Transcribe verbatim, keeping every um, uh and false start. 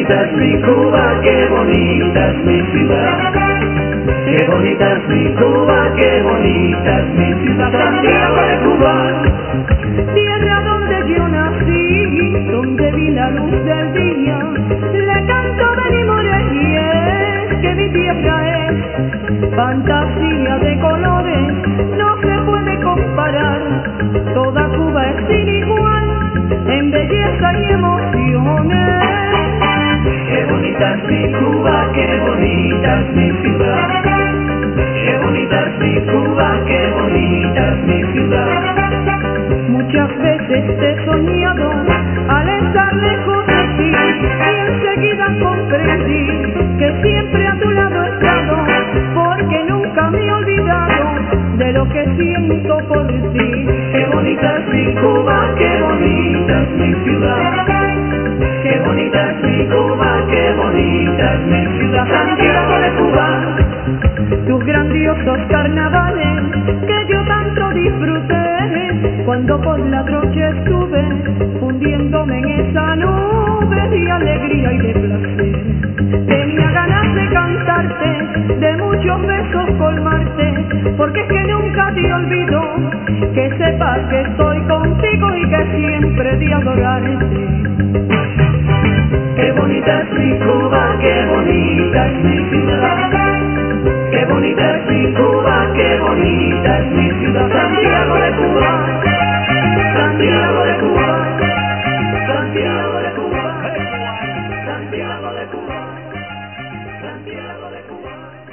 bonita es mi Cuba, qué bonita es mi ciudad. Qué bonita es mi Cuba, qué bonita es mi ciudad, Santiago de Cuba. Tierra donde yo nací, donde vi la luz del día, le canto a mi more y es que mi tierra es fantasía de colores, no se puede comparar, toda Cuba es sin igual, en belleza y emociones. Qué bonita es mi Cuba, qué bonita es mi ciudad. Qué bonita es mi Cuba, qué bonita es mi ciudad. Muchas veces te he soñado al estar lejos de ti y enseguida comprendí que siempre a tu lado he estado, porque nunca me he olvidado de lo que siento por ti. Qué bonita es mi Cuba, qué bonita es mi ciudad. Qué bonita es mi Cuba, qué bonita es mi ciudad, Santiago de Cuba. Tus grandiosos carnavales que yo tanto disfruté, cuando por la noche estuve fundiéndome en esa nube de alegría y de placer. Tenía ganas de cantarte, de muchos besos colmarte, porque es que nunca te olvido, que sepas que estoy contigo y que siempre de adorarte. Qué bonita es mi Cuba, qué bonita es mi ciudad. Qué bonita es mi Cuba, qué bonita es mi ciudad, Santiago de Cuba. Santiago de Cuba. Santiago de Cuba. Santiago de Cuba. Santiago de Cuba.